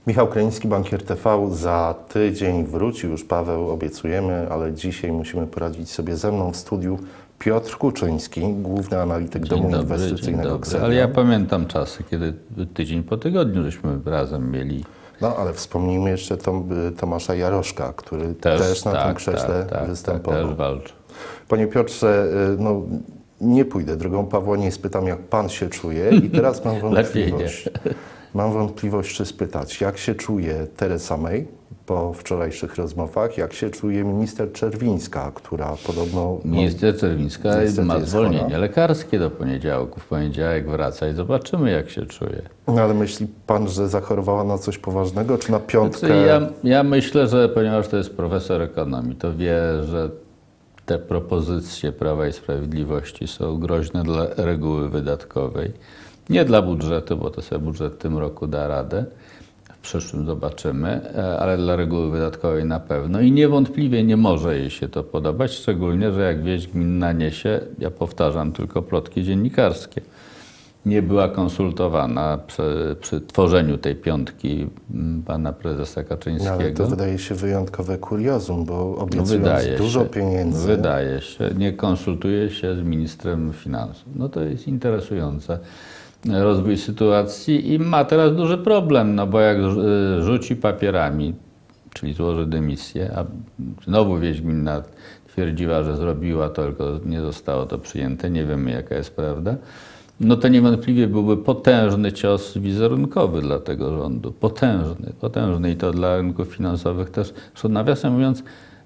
Michał Krynicki, Bankier TV. Za tydzień wróci już Paweł, obiecujemy, ale dzisiaj musimy poradzić sobie ze mną w studiu Piotr Kuczyński, główny analityk domu inwestycyjnego Xenia. Ale ja pamiętam czasy, kiedy tydzień po tygodniu żeśmy razem mieli. No, ale wspomnijmy jeszcze Tomasza Jaroszka, który też na tym krześle występował. Też walczy. Panie Piotrze, no, nie pójdę drogą Pawła, nie spytam, jak pan się czuje i teraz mam wątpliwość. Mam wątpliwość, czy spytać, jak się czuje Theresa May po wczorajszych rozmowach, jak się czuje minister Czerwińska, która podobno... Minister Czerwińska ma zwolnienie lekarskie do poniedziałku. W poniedziałek wraca i zobaczymy, jak się czuje. No, ale myśli pan, że zachorowała na coś poważnego, czy na piątkę? Ja myślę, że ponieważ to jest profesor ekonomii, to wie, że te propozycje Prawa i Sprawiedliwości są groźne dla reguły wydatkowej. Nie dla budżetu, bo to sobie budżet w tym roku da radę. W przyszłym zobaczymy, ale dla reguły wydatkowej na pewno. I niewątpliwie nie może jej się to podobać, szczególnie, że jak wieść gminna niesie, ja powtarzam tylko plotki dziennikarskie, nie była konsultowana przy tworzeniu tej piątki pana prezesa Kaczyńskiego. No, ale to wydaje się wyjątkowe kuriozum, bo obiecując dużo pieniędzy... Wydaje się. Nie konsultuje się z ministrem finansów. No to jest interesujące. Rozwój sytuacji i ma teraz duży problem, no bo jak rzuci papierami, czyli złoży dymisję, a znowu wieść gminna twierdziła, że zrobiła to, tylko nie zostało to przyjęte, nie wiemy jaka jest prawda, no to niewątpliwie byłby potężny cios wizerunkowy dla tego rządu. Potężny i to dla rynków finansowych też. Zresztą nawiasem mówiąc,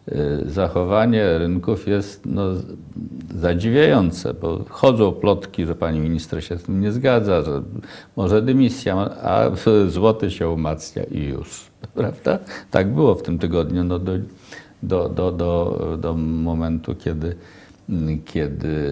zachowanie rynków jest zadziwiające, bo chodzą plotki, że pani minister się z tym nie zgadza, że może dymisja, a złoty się umacnia i już, prawda? Tak było w tym tygodniu do momentu, kiedy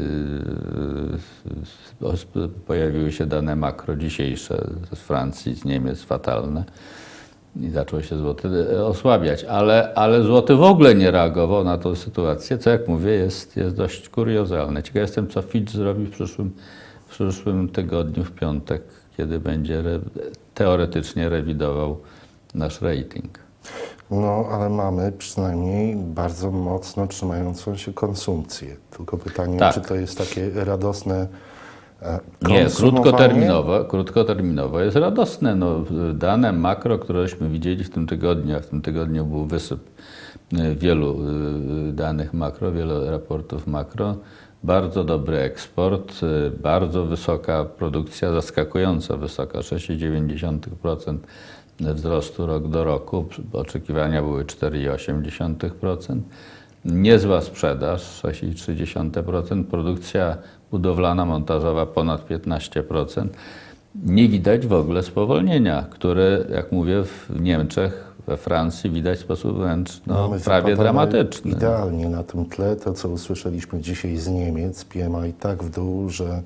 pojawiły się dane makro dzisiejsze z Francji, z Niemiec, fatalne. I zaczął się złoty osłabiać, ale złoty w ogóle nie reagował na tą sytuację, co jak mówię jest dość kuriozalne. Ciekaw jestem, co Fitch zrobi w przyszłym tygodniu, w piątek, kiedy będzie teoretycznie rewidował nasz rating. No, ale mamy przynajmniej bardzo mocno trzymającą się konsumpcję. Tylko pytanie, czy to jest takie radosne nie, krótkoterminowo jest radosne. No, dane makro, któreśmy widzieli w tym tygodniu, a w tym tygodniu był wysyp wielu danych makro, wielu raportów makro, bardzo dobry eksport, bardzo wysoka produkcja, zaskakująco wysoka, 6,9% wzrostu rok do roku, oczekiwania były 4,8%. Niezła sprzedaż, 6,3%, produkcja budowlana, montażowa ponad 15%. Nie widać w ogóle spowolnienia, które, jak mówię, w Niemczech, we Francji widać w sposób wręcz prawie dramatyczny. Idealnie na tym tle to, co usłyszeliśmy dzisiaj z Niemiec, PMI tak w dół, że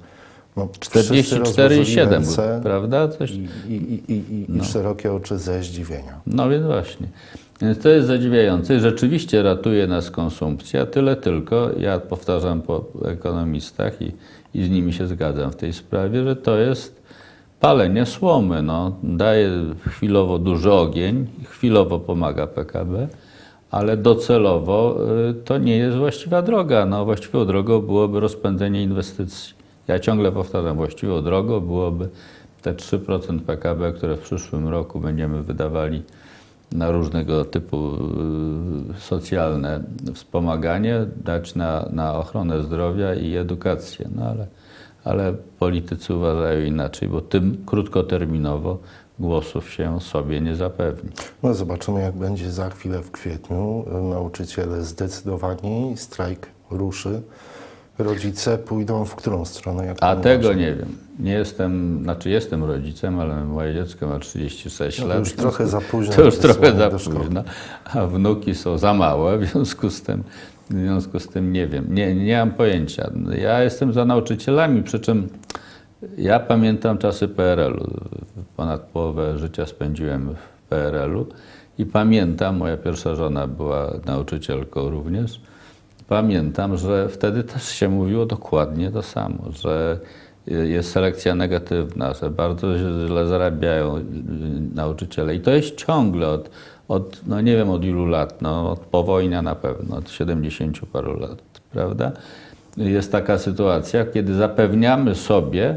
44,7, prawda? I szerokie oczy ze zdziwienia. No więc właśnie. Więc to jest zadziwiające. Rzeczywiście ratuje nas konsumpcja, tyle tylko, ja powtarzam po ekonomistach i z nimi się zgadzam w tej sprawie, że to jest palenie słomy. No, daje chwilowo duży ogień, chwilowo pomaga PKB, ale docelowo to nie jest właściwa droga. No, właściwą drogą byłoby rozpędzenie inwestycji. Ja ciągle powtarzam, właściwą drogą byłoby te 3% PKB, które w przyszłym roku będziemy wydawali na różnego typu socjalne wspomaganie, dać na ochronę zdrowia i edukację. No ale politycy uważają inaczej, bo tym krótkoterminowo głosów się sobie nie zapewni. No zobaczymy, jak będzie za chwilę w kwietniu. Nauczyciele zdecydowani, strajk ruszy. Rodzice pójdą w którą stronę? Tego nie wiem. Nie jestem, jestem rodzicem, ale moje dziecko ma 36 lat. To już trochę za późno. To już trochę za późno, a wnuki są za małe, w związku z tym nie wiem. Nie mam pojęcia. Ja jestem za nauczycielami, przy czym ja pamiętam czasy PRL-u. Ponad połowę życia spędziłem w PRL-u i pamiętam, moja pierwsza żona była nauczycielką również. Pamiętam, że wtedy też się mówiło dokładnie to samo, że jest selekcja negatywna, że bardzo źle zarabiają nauczyciele. I to jest ciągle od no nie wiem od ilu lat, no od powojnia na pewno, od 70 paru lat, prawda? Jest taka sytuacja, kiedy zapewniamy sobie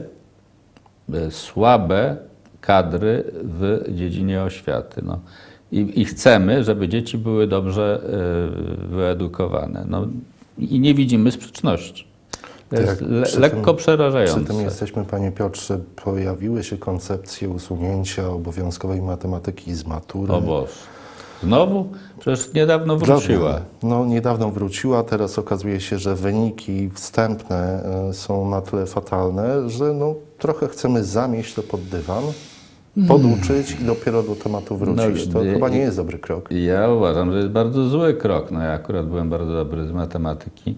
słabe kadry w dziedzinie oświaty. No. I chcemy, żeby dzieci były dobrze wyedukowane. No, i nie widzimy sprzeczności. To jest lekko przerażające. Przy tym jesteśmy, panie Piotrze, pojawiły się koncepcje usunięcia obowiązkowej matematyki z matury. O Boże. Znowu? Przecież niedawno wróciła. No niedawno wróciła, teraz okazuje się, że wyniki wstępne są na tyle fatalne, że no, trochę chcemy zamieść to pod dywan, poduczyć i dopiero do tematu wrócić. To chyba nie jest dobry krok. Ja uważam, że jest bardzo zły krok. No ja akurat byłem bardzo dobry z matematyki,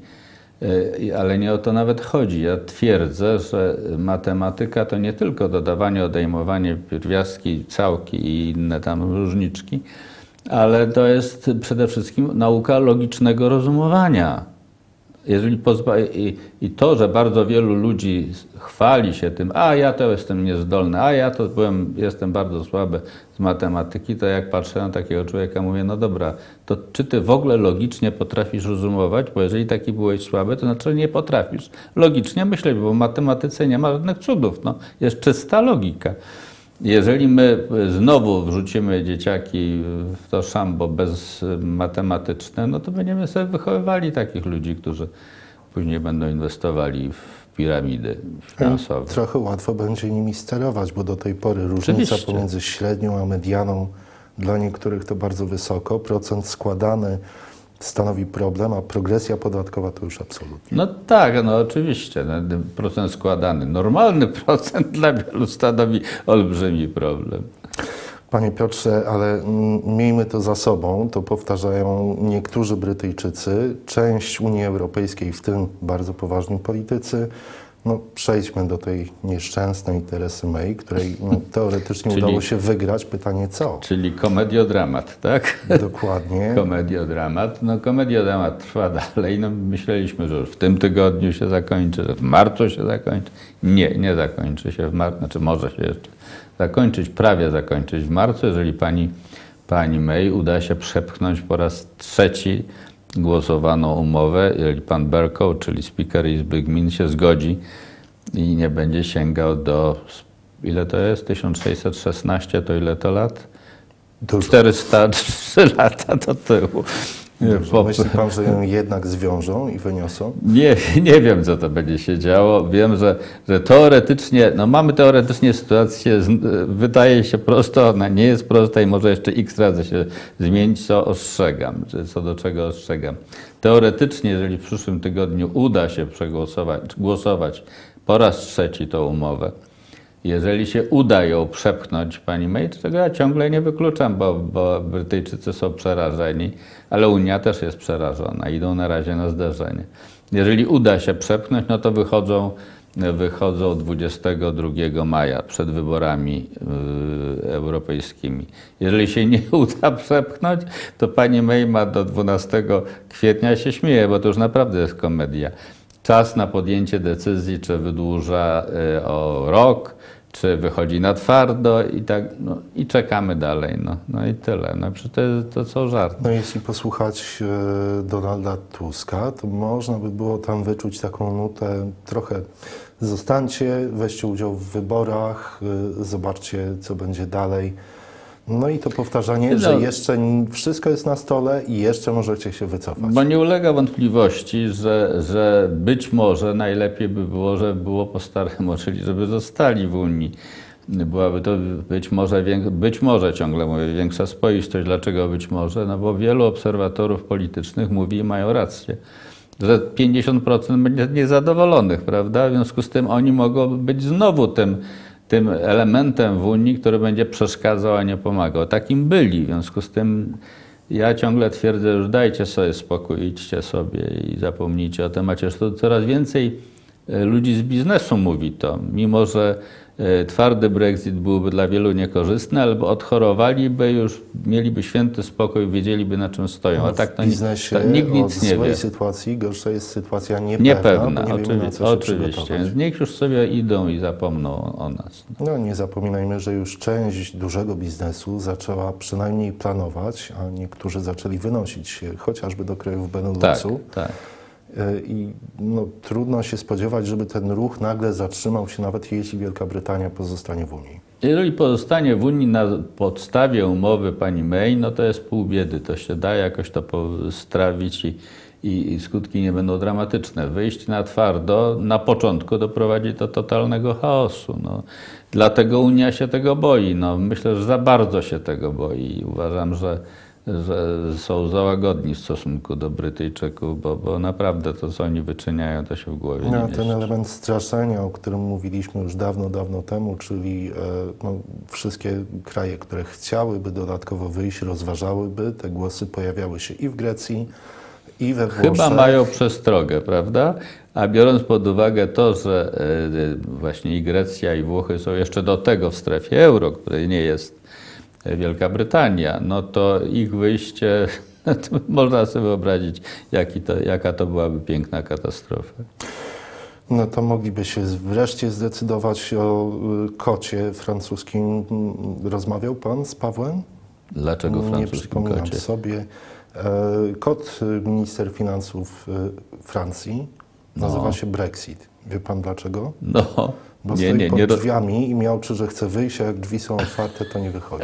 ale nie o to nawet chodzi. Ja twierdzę, że matematyka to nie tylko dodawanie, odejmowanie, pierwiastki, całki i inne tam różniczki, ale to jest przede wszystkim nauka logicznego rozumowania. Jeżeli I to, że bardzo wielu ludzi chwali się tym, a ja to jestem niezdolny, a ja to jestem bardzo słaby z matematyki, to jak patrzę na takiego człowieka, mówię, no dobra, to czy ty w ogóle logicznie potrafisz rozumować? Bo jeżeli taki byłeś słaby, to znaczy nie potrafisz logicznie myśleć, bo w matematyce nie ma żadnych cudów, no, jest czysta logika. Jeżeli my znowu wrzucimy dzieciaki w to szambo bezmatematyczne, no to będziemy sobie wychowywali takich ludzi, którzy później będą inwestowali w piramidy finansowe. Trochę łatwo będzie nimi sterować, bo do tej pory różnica pomiędzy średnią a medianą dla niektórych to bardzo wysoko. Procent składany stanowi problem, a progresja podatkowa to już absolutnie. No tak, no oczywiście. No, procent składany. Normalny procent dla wielu stanowi olbrzymi problem. Panie Piotrze, ale miejmy to za sobą, to powtarzają niektórzy Brytyjczycy, część Unii Europejskiej, w tym bardzo poważni politycy. No, przejdźmy do tej nieszczęsnej Teresy May, której teoretycznie udało się wygrać. Pytanie co? Czyli komediodramat, tak? Dokładnie. Komediodramat. No komediodramat trwa dalej. No, myśleliśmy, że już w tym tygodniu się zakończy, że w marcu się zakończy. Nie zakończy się w marcu. Znaczy może się jeszcze zakończyć, prawie zakończyć w marcu, jeżeli pani May uda się przepchnąć po raz trzeci głosowaną umowę, jeżeli pan Bercow, czyli Speaker Izby Gmin, się zgodzi i nie będzie sięgał do, ile to jest? 1616, to ile to lat? Dużo. 403 lata do tyłu. Myśli pan, że ją jednak zwiążą i wyniosą? Nie wiem, co to będzie się działo. Wiem, że teoretycznie, no mamy teoretycznie sytuację, wydaje się prosto, ona nie jest prosta i może jeszcze x razy się zmienić, co ostrzegam, co do czego ostrzegam. Teoretycznie, jeżeli w przyszłym tygodniu uda się głosować po raz trzeci tą umowę, jeżeli się uda ją przepchnąć pani May, czego ja ciągle nie wykluczam, bo Brytyjczycy są przerażeni, ale Unia też jest przerażona, idą na razie na zderzenie. Jeżeli uda się przepchnąć, no to wychodzą 22 maja przed wyborami europejskimi. Jeżeli się nie uda przepchnąć, to pani May ma do 12 kwietnia, ja się śmieję, bo to już naprawdę jest komedia. Czas na podjęcie decyzji, czy wydłuża o rok, czy wychodzi na twardo i tak, no, i czekamy dalej, no i tyle. No, to są żarty. No jeśli posłuchać Donalda Tuska, to można by było tam wyczuć taką nutę trochę zostańcie, weźcie udział w wyborach, zobaczcie, co będzie dalej. No i to powtarzanie, że jeszcze wszystko jest na stole i jeszcze możecie się wycofać. Bo nie ulega wątpliwości, że być może najlepiej by było, żeby było po staremu, czyli żeby zostali w Unii. Byłaby to być może ciągle mówię, większa spoistość. Dlaczego być może? No bo wielu obserwatorów politycznych mówi i mają rację, że 50% będzie niezadowolonych, prawda? W związku z tym oni mogą być znowu tym elementem w Unii, który będzie przeszkadzał, a nie pomagał. Takim byli. W związku z tym ja ciągle twierdzę, już dajcie sobie spokój, idźcie sobie i zapomnijcie o temacie. Zresztą coraz więcej ludzi z biznesu mówi to. Mimo że twardy Brexit byłby dla wielu niekorzystny, albo odchorowaliby już, mieliby święty spokój, wiedzieliby na czym stoją. A tak to w biznesie nikt nic nie wie. Od złej sytuacji gorsza jest sytuacja niepewna, bo nie wiemy, na co się oczywiście. przygotować. Niech już sobie idą i zapomną o nas. No nie zapominajmy, że już część dużego biznesu zaczęła przynajmniej planować, a niektórzy zaczęli wynosić się chociażby do krajów Beneluxu. Tak. I no, trudno się spodziewać, żeby ten ruch nagle zatrzymał się, nawet jeśli Wielka Brytania pozostanie w Unii. Jeżeli pozostanie w Unii na podstawie umowy pani May, no to jest pół biedy. To się da jakoś to strawić i skutki nie będą dramatyczne. Wyjść na twardo na początku doprowadzi do totalnego chaosu. No. Dlatego Unia się tego boi. No, myślę, że za bardzo się tego boi. Uważam, że są za łagodni w stosunku do Brytyjczyków, bo naprawdę to, co oni wyczyniają, to się w głowie nie mieści. Ten element straszenia, o którym mówiliśmy już dawno, dawno temu, czyli wszystkie kraje, które chciałyby dodatkowo wyjść, rozważałyby, te głosy pojawiały się i w Grecji, i we Włoszech. Chyba mają przestrogę, prawda? A biorąc pod uwagę to, że właśnie i Grecja, i Włochy są jeszcze do tego w strefie euro, której nie jest Wielka Brytania, no to ich wyjście, to można sobie wyobrazić, jaka to byłaby piękna katastrofa. No to mogliby się wreszcie zdecydować o kocie francuskim. Rozmawiał pan z Pawłem? Dlaczego francuskim Nie przypominam kocie? sobie. Kot minister finansów Francji nazywa się Brexit. Wie pan dlaczego? No. Bo stoi pod drzwiami i miałczy, że chce wyjść, a jak drzwi są otwarte, to nie wychodzi.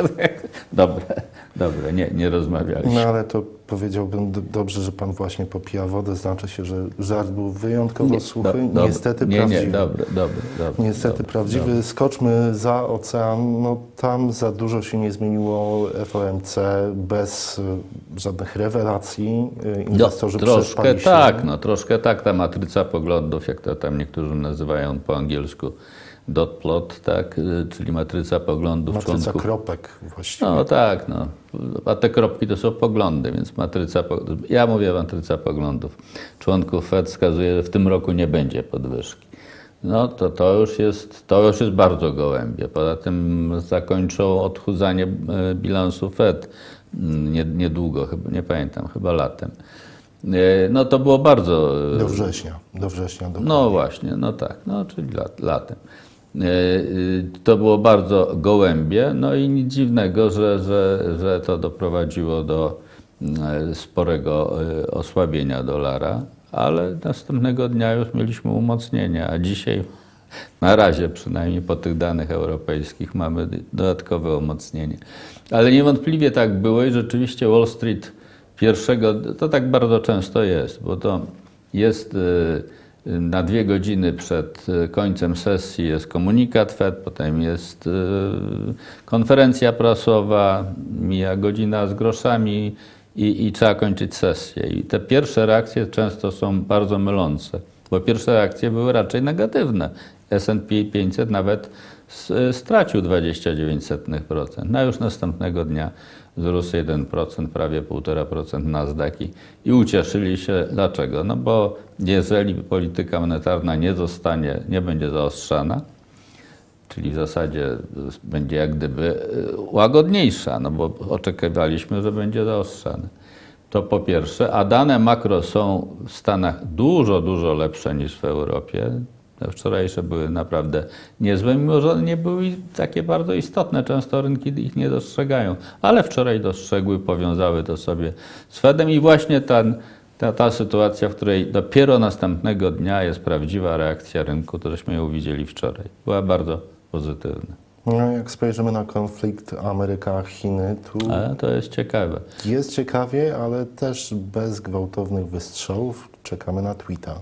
Dobre, nie rozmawialiśmy. No ale to powiedziałbym dobrze, że pan właśnie popija wodę. Znaczy się, że żart był wyjątkowo suchy, niestety prawdziwy. Dobre. Niestety prawdziwy. Skoczmy za ocean. No tam za dużo się nie zmieniło. FOMC bez żadnych rewelacji. Inwestorzy przespali się. Troszkę tak. Ta matryca poglądów, jak to tam niektórzy nazywają po angielsku, dot plot, tak, czyli matryca poglądów członków. Matryca kropek właściwie. No tak, a te kropki to są poglądy, więc ja mówię matryca poglądów członków Fed wskazuje, że w tym roku nie będzie podwyżki. No to już jest bardzo gołębie. Poza tym zakończą odchudzanie bilansu Fed niedługo, nie pamiętam, chyba latem. No to było bardzo... Do września. Dokładnie. No właśnie, czyli latem. To było bardzo gołębie, no i nic dziwnego, że to doprowadziło do sporego osłabienia dolara, ale następnego dnia już mieliśmy umocnienie, a dzisiaj na razie przynajmniej po tych danych europejskich mamy dodatkowe umocnienie. Ale niewątpliwie tak było i rzeczywiście Wall Street to tak bardzo często jest, bo to jest na 2 godziny przed końcem sesji jest komunikat Fed, potem jest konferencja prasowa, mija godzina z groszami i trzeba kończyć sesję. I te pierwsze reakcje często są bardzo mylące, bo pierwsze reakcje były raczej negatywne. S&P 500 nawet stracił 0,29%, a już następnego dnia wzrósł 1%, prawie 1,5% Nasdaq i ucieszyli się. Dlaczego? No bo jeżeli polityka monetarna nie będzie zaostrzana, czyli w zasadzie będzie jak gdyby łagodniejsza, no bo oczekiwaliśmy, że będzie zaostrzana. To po pierwsze, a dane makro są w Stanach dużo lepsze niż w Europie. Te wczorajsze były naprawdę niezłe, mimo że one nie były takie bardzo istotne. Często rynki ich nie dostrzegają, ale wczoraj dostrzegły, powiązały to sobie z Fedem i właśnie ta sytuacja, w której dopiero następnego dnia jest prawdziwa reakcja rynku, to żeśmy ją widzieli wczoraj. Była bardzo pozytywna. No, jak spojrzymy na konflikt Ameryka-Chiny, to jest ciekawe. Jest ciekawie, ale też bez gwałtownych wystrzałów. Czekamy na tweeta.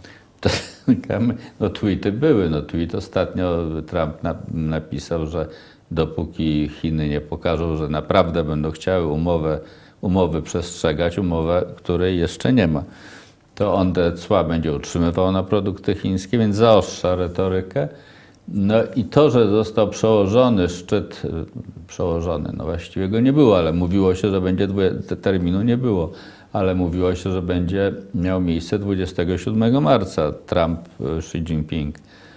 No tweety były. No tweet ostatnio Trump napisał, że dopóki Chiny nie pokażą, że naprawdę będą chciały umowy przestrzegać, umowę, której jeszcze nie ma, to on te cła będzie utrzymywał na produkty chińskie, więc zaostrza retorykę. No i to, że został przełożony no właściwie go nie było, ale mówiło się, że będzie terminu nie było. ale mówiło się, że będzie miał miejsce 27 marca Trump-Xi Jinping.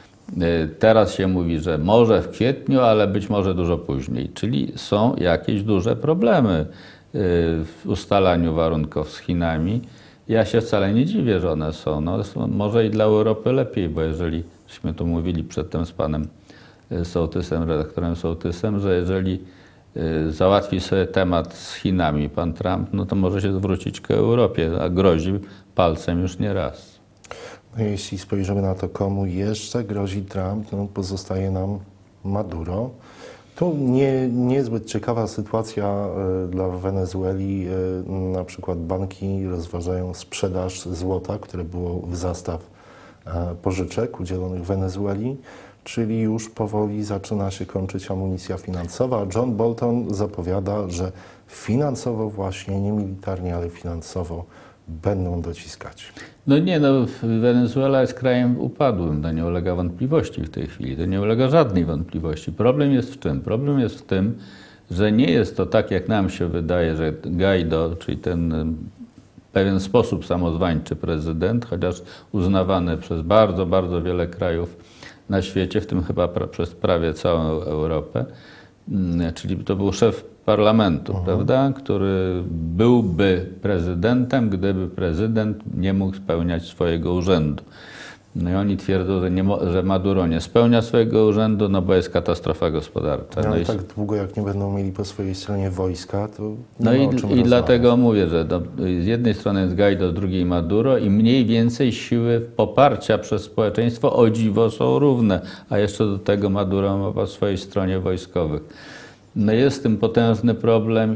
Teraz się mówi, że może w kwietniu, ale być może dużo później. Czyli są jakieś duże problemy w ustalaniu warunków z Chinami. Ja się wcale nie dziwię, że one są. No, może i dla Europy lepiej, bo żeśmy tu mówili przedtem z panem Sołtysem, redaktorem Sołtysem, że jeżeli załatwi sobie temat z Chinami pan Trump, no to może się zwrócić ku Europie, a grozi palcem już nie raz. No, jeśli spojrzymy na to, komu jeszcze grozi Trump, no pozostaje nam Maduro. Tu niezbyt ciekawa sytuacja dla Wenezueli. Na przykład banki rozważają sprzedaż złota, które było w zastaw pożyczek udzielonych Wenezueli, czyli już powoli zaczyna się kończyć amunicja finansowa. John Bolton zapowiada, że finansowo właśnie, nie militarnie, ale finansowo będą dociskać. No nie, no Wenezuela jest krajem upadłym, to nie ulega wątpliwości w tej chwili, to nie ulega żadnej wątpliwości. Problem jest w czym? Problem jest w tym, że nie jest to tak, jak nam się wydaje, że Guaido, czyli ten pewien sposób samozwańczy prezydent, chociaż uznawany przez bardzo, bardzo wiele krajów na świecie, w tym chyba przez prawie całą Europę, czyli to był szef parlamentu, prawda, który byłby prezydentem, gdyby prezydent nie mógł spełniać swojego urzędu. No i oni twierdzą, że Maduro nie spełnia swojego urzędu, no bo jest katastrofa gospodarcza. No, no i tak długo, jak nie będą mieli po swojej stronie wojska, to nie no ma o czym i dlatego rozmawiać. mówię, że z jednej strony jest Guaido, z drugiej Maduro i mniej więcej siły poparcia przez społeczeństwo o dziwo są równe, a jeszcze do tego Maduro ma po swojej stronie wojskowych. No jest z tym potężny problem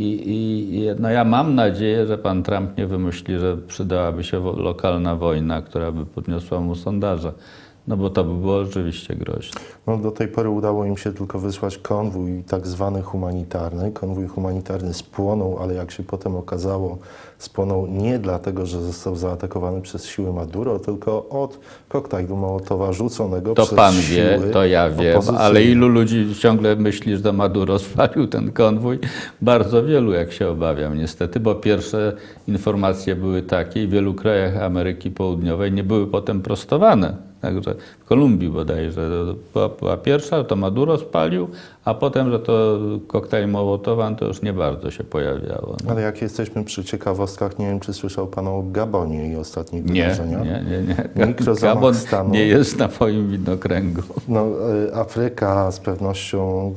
i no ja mam nadzieję, że pan Trump nie wymyśli, że przydałaby się lokalna wojna, która by podniosła mu sondaże. No bo to by było rzeczywiście groźne. No, do tej pory udało im się tylko wysłać konwój tak zwany humanitarny. Konwój humanitarny spłonął, ale jak się potem okazało, spłonął nie dlatego, że został zaatakowany przez siły Maduro, tylko od koktajlu Mołotowa rzuconego To przez pan siły wie, to ja wiem, opozycyjne. ale ilu ludzi ciągle myśli, że Maduro spalił ten konwój? Bardzo wielu, jak się obawiam niestety, bo pierwsze informacje były takie i w wielu krajach Ameryki Południowej nie były potem prostowane. Także w Kolumbii bodajże była pierwsza, to Maduro spalił, a potem, że to koktajl Mołotowa, to już nie bardzo się pojawiało. No. Ale jak jesteśmy przy ciekawostkach, nie wiem, czy słyszał pan o Gabonie i ostatnich Nie. wydarzeniach. Mikrozamach Gabon stanu. nie jest na moim widnokręgu. No, Afryka z pewnością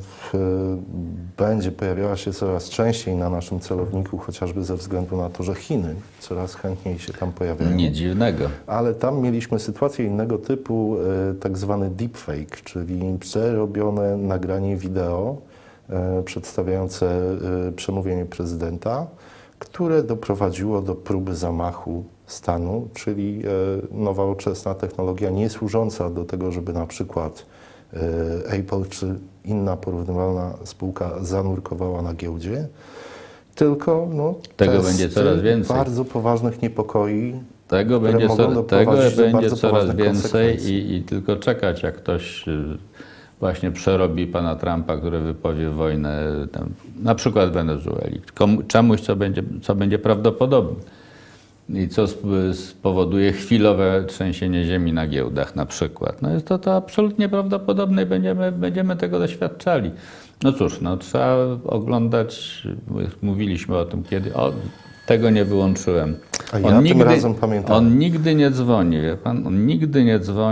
będzie pojawiała się coraz częściej na naszym celowniku, chociażby ze względu na to, że Chiny coraz chętniej się tam pojawiają. Nic dziwnego. Ale tam mieliśmy sytuację innego typu, tak zwany deepfake, czyli przerobione nagranie wideo przedstawiające przemówienie prezydenta, które doprowadziło do próby zamachu stanu, czyli nowoczesna technologia nie służąca do tego, żeby na przykład Apple czy inna porównywalna spółka zanurkowała na giełdzie, tylko tego będzie coraz więcej. Bardzo poważnych niepokoi. Tego będzie coraz więcej i tylko czekać, jak ktoś właśnie przerobi pana Trumpa, który wypowie wojnę tam, na przykład Wenezueli. Czemuś, co będzie prawdopodobne i co spowoduje chwilowe trzęsienie ziemi na giełdach na przykład. No jest to absolutnie prawdopodobne i będziemy tego doświadczali. No cóż, no trzeba oglądać, mówiliśmy o tym kiedy, tego nie wyłączyłem. A ja tym razem pamiętam. On nigdy nie dzwoni, wie pan? On nigdy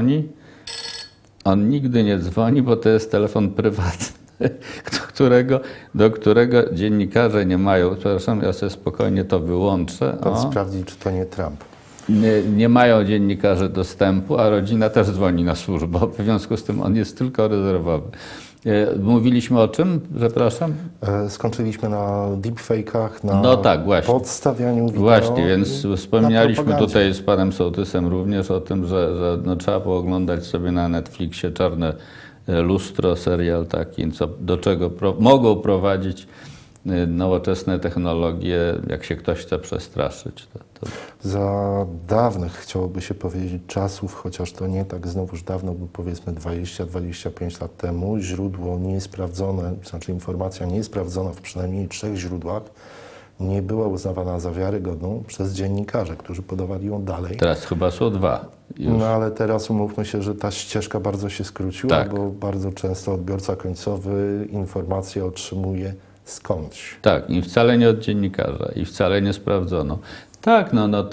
nie dzwoni, bo to jest telefon prywatny, do którego dziennikarze nie mają. Przepraszam, ja sobie spokojnie to wyłączę. Pan sprawdzi, czy to nie Trump. Nie mają dziennikarze dostępu, a rodzina też dzwoni na służbę. W związku z tym on jest tylko rezerwowy. Mówiliśmy o czym? Przepraszam? Skończyliśmy na deepfake'ach, na podstawianiu wideo. Właśnie, więc wspomnieliśmy tutaj z panem Sołtysem również o tym, że trzeba pooglądać sobie na Netflixie Czarne lustro, serial taki, do czego mogą prowadzić nowoczesne technologie, jak się ktoś chce przestraszyć. Za dawnych, chciałoby się powiedzieć, czasów, chociaż to nie tak znowuż dawno, bo powiedzmy 20-25 lat temu, źródło niesprawdzone, znaczy informacja niesprawdzona w przynajmniej 3 źródłach, nie była uznawana za wiarygodną przez dziennikarzy, którzy podawali ją dalej. Teraz chyba są 2 już. No ale teraz umówmy się, że ta ścieżka bardzo się skróciła, Tak. bo bardzo często odbiorca końcowy informacje otrzymuje skądś. Tak, i wcale nie od dziennikarza, i wcale nie sprawdzono. Tak, no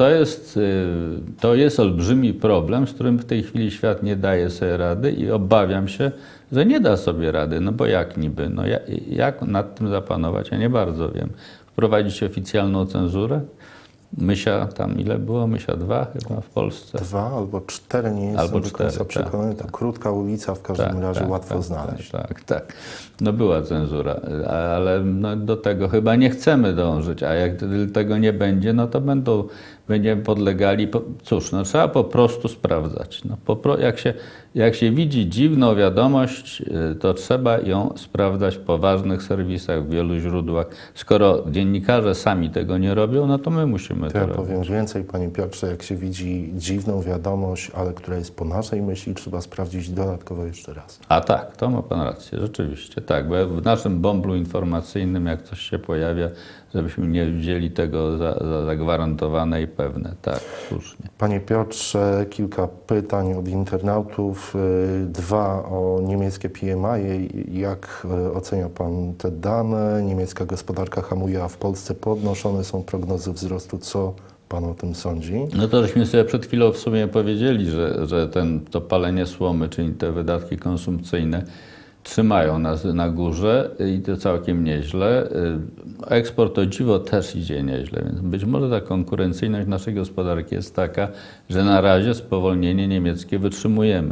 to jest olbrzymi problem, z którym w tej chwili świat nie daje sobie rady i obawiam się, że nie da sobie rady, no bo jak niby, no jak nad tym zapanować, ja nie bardzo wiem. Wprowadzić oficjalną cenzurę? Mysia, tam ile było? Mysia 2 chyba w Polsce? 2 albo 4, nie jestem Albo do końca 4, przekonany. To krótka ulica, w każdym razie łatwo znaleźć. Tak. No była cenzura, ale no do tego chyba nie chcemy dążyć, a jak tego nie będzie, no to będziemy podlegali. Cóż, no trzeba po prostu sprawdzać. No, jak się widzi dziwną wiadomość, to trzeba ją sprawdzać w poważnych serwisach, w wielu źródłach. Skoro dziennikarze sami tego nie robią, no to my musimy to robić. Powiem więcej, Panie Piotrze, jak się widzi dziwną wiadomość, ale która jest po naszej myśli, trzeba sprawdzić dodatkowo jeszcze raz. A tak, to ma Pan rację, rzeczywiście. Tak, bo w naszym bąblu informacyjnym, jak coś się pojawia, żebyśmy nie wzięli tego za zagwarantowane i pewne. Tak, słusznie. Panie Piotrze, kilka pytań od internautów. 2 o niemieckie PMI. Jak ocenia Pan te dane? Niemiecka gospodarka hamuje, a w Polsce podnoszone są prognozy wzrostu. Co Pan o tym sądzi? No to żeśmy sobie przed chwilą w sumie powiedzieli, że to palenie słomy, czyli te wydatki konsumpcyjne trzymają nas na górze i to całkiem nieźle. Eksport o dziwo też idzie nieźle, więc być może ta konkurencyjność naszej gospodarki jest taka, że na razie spowolnienie niemieckie wytrzymujemy.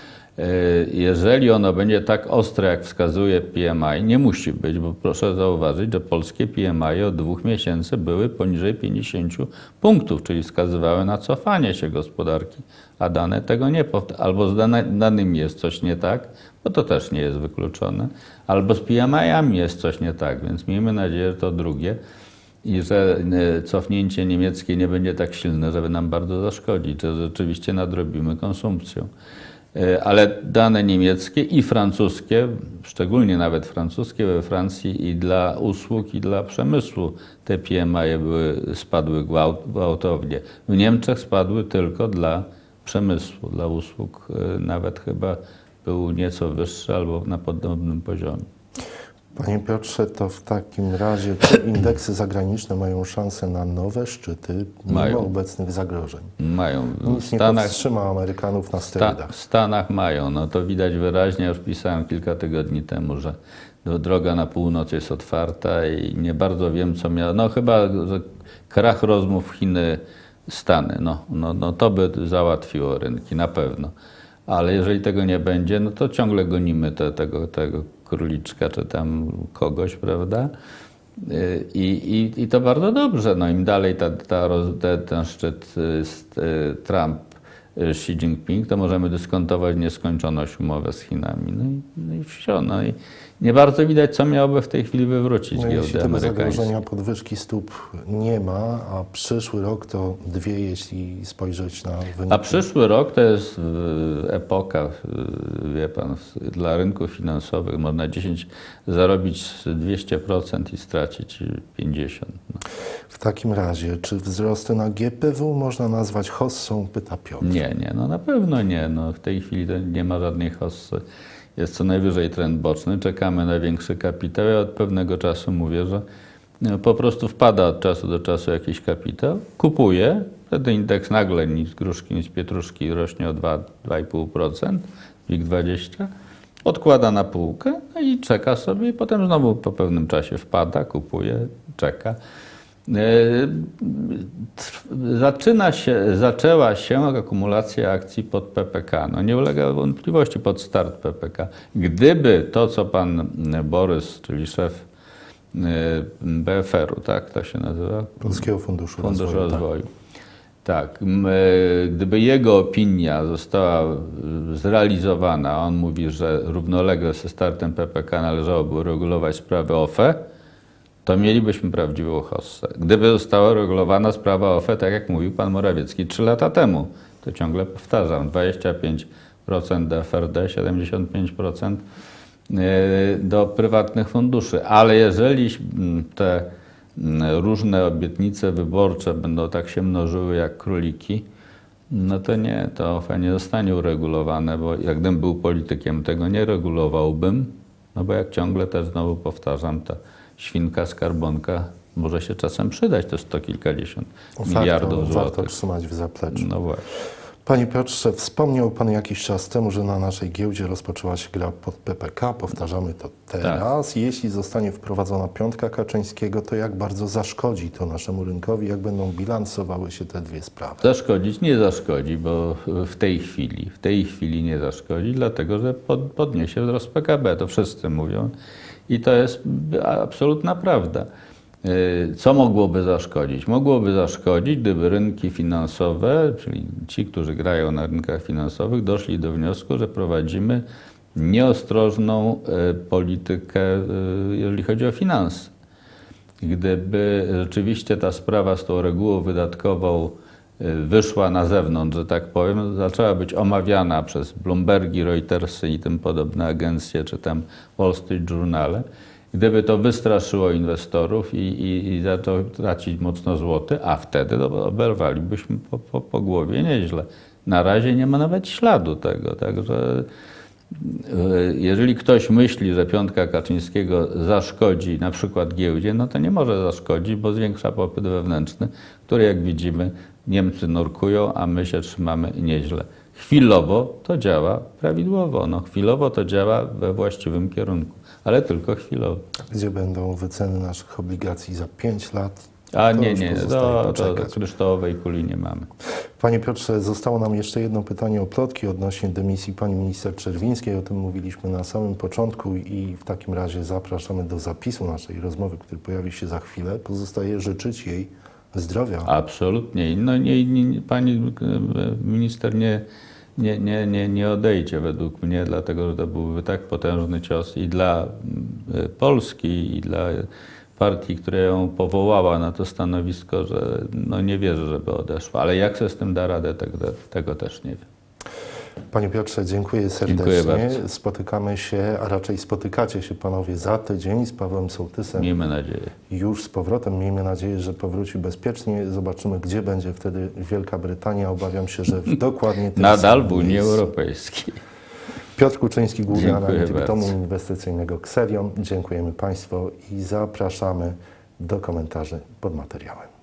Jeżeli ono będzie tak ostre, jak wskazuje PMI, nie musi być, bo proszę zauważyć, że polskie PMI od 2 miesięcy były poniżej 50 punktów, czyli wskazywały na cofanie się gospodarki, a dane tego nie powtarzają. Albo z danymi jest coś nie tak, bo to też nie jest wykluczone, albo z PMI-ami jest coś nie tak, więc miejmy nadzieję, że to drugie i że cofnięcie niemieckie nie będzie tak silne, żeby nam bardzo zaszkodzić, że rzeczywiście nadrobimy konsumpcją. Ale dane niemieckie i francuskie, szczególnie nawet francuskie we Francji i dla usług, i dla przemysłu te PMI spadły gwałtownie. W Niemczech spadły tylko dla przemysłu, dla usług nawet chyba był nieco wyższy albo na podobnym poziomie. Panie Piotrze, to w takim razie czy indeksy zagraniczne mają szansę na nowe szczyty mimo obecnych zagrożeń? Mają. Nic nie powstrzyma Amerykanów na sterydach. W Stanach mają. No to widać wyraźnie, już pisałem kilka tygodni temu, że droga na północ jest otwarta i nie bardzo wiem, co miało. No chyba, że krach rozmów Chiny-Stany, no to by załatwiło rynki, na pewno. Ale jeżeli tego nie będzie, no to ciągle gonimy tego króliczka, czy tam kogoś, prawda? I to bardzo dobrze. No im dalej ten szczyt Trump, Xi Jinping, to możemy dyskontować nieskończoność umowę z Chinami. No i wsio. No i nie bardzo widać, co miałoby w tej chwili wywrócić giełdy jeśli tego amerykańskie. zagrożenia podwyżki stóp nie ma, a przyszły rok to 2, jeśli spojrzeć na wyniki. A przyszły rok to jest epoka, wie pan, dla rynków finansowych. Można 10 zarobić 200% i stracić 50%. No. W takim razie, czy wzrosty na GPW można nazwać hossą, pyta Piotr. Nie, no na pewno nie. No, w tej chwili to nie ma żadnej hossy. Jest co najwyżej trend boczny, czekamy na większy kapitał. Ja od pewnego czasu mówię, że po prostu wpada od czasu do czasu jakiś kapitał, kupuje, wtedy indeks nagle ni z gruszki, ni z pietruszki rośnie o 2,5%, WIG20, odkłada na półkę no i czeka sobie i potem znowu po pewnym czasie wpada, kupuje, czeka. Zaczęła się akumulacja akcji pod PPK. No nie ulega wątpliwości pod start PPK. Gdyby to, co pan Borys, czyli szef BFR-u, tak to się nazywa? Polskiego Funduszu Rozwoju. Tak. Gdyby jego opinia została zrealizowana, on mówi, że równolegle ze startem PPK należałoby regulować sprawę OFE, to mielibyśmy prawdziwą hossę. Gdyby została regulowana sprawa OFE, tak jak mówił pan Morawiecki 3 lata temu, to ciągle powtarzam, 25% do FRD, 75% do prywatnych funduszy. Ale jeżeli te różne obietnice wyborcze będą tak się mnożyły jak króliki, no to nie, to OFE nie zostanie uregulowane, bo jak gdybym był politykiem, tego nie regulowałbym, no bo jak ciągle też znowu powtarzam, ta świnka skarbonka może się czasem przydać, to sto kilkadziesiąt miliardów złotych. Warto trzymać w zapleczu. No właśnie. Panie Piotrze, wspomniał Pan jakiś czas temu, że na naszej giełdzie rozpoczęła się gra pod PPK. Powtarzamy to teraz. Tak. Jeśli zostanie wprowadzona piątka Kaczyńskiego, to jak bardzo zaszkodzi to naszemu rynkowi? Jak będą bilansowały się te dwie sprawy? Zaszkodzić nie zaszkodzi, bo w tej chwili nie zaszkodzi, dlatego że podniesie wzrost PKB. To wszyscy mówią i to jest absolutna prawda. Co mogłoby zaszkodzić? Mogłoby zaszkodzić, gdyby rynki finansowe, czyli ci, którzy grają na rynkach finansowych, doszli do wniosku, że prowadzimy nieostrożną politykę, jeżeli chodzi o finanse. Gdyby rzeczywiście ta sprawa z tą regułą wydatkową wyszła na zewnątrz, że tak powiem, zaczęła być omawiana przez Bloombergi, Reutersy i tym podobne agencje, czy tam Wall Street Journale, gdyby to wystraszyło inwestorów i zaczął tracić mocno złoty, a wtedy oberwalibyśmy po głowie nieźle. Na razie nie ma nawet śladu tego, także jeżeli ktoś myśli, że piątka Kaczyńskiego zaszkodzi na przykład giełdzie, no to nie może zaszkodzić, bo zwiększa popyt wewnętrzny, który jak widzimy Niemcy nurkują, a my się trzymamy nieźle. Chwilowo to działa prawidłowo, no chwilowo to działa we właściwym kierunku, ale tylko chwilowo. Gdzie będą wyceny naszych obligacji za 5 lat? A nie, do kryształowej kuli nie mamy. Panie Piotrze, zostało nam jeszcze jedno pytanie o plotki odnośnie dymisji pani minister Czerwińskiej. O tym mówiliśmy na samym początku i w takim razie zapraszamy do zapisu naszej rozmowy, który pojawi się za chwilę. Pozostaje życzyć jej zdrowia. Absolutnie. No pani minister nie odejdzie według mnie, dlatego że to byłby tak potężny cios i dla Polski, i dla partii, która ją powołała na to stanowisko, że no nie wierzę, żeby odeszła. Ale jak sobie z tym da radę, tego też nie wiem. Panie Piotrze, dziękuję serdecznie. Dziękuję bardzo. Spotykamy się, a raczej spotykacie się panowie za tydzień z Pawłem Sołtysem. Miejmy nadzieję. Już z powrotem. Miejmy nadzieję, że powróci bezpiecznie. Zobaczymy, gdzie będzie wtedy Wielka Brytania. Obawiam się, że w dokładnie tym nadal w Unii Europejskiej. Piotr Kuczyński, główny analityk domu bardzo. inwestycyjnego Xerion. Dziękujemy Państwu i zapraszamy do komentarzy pod materiałem.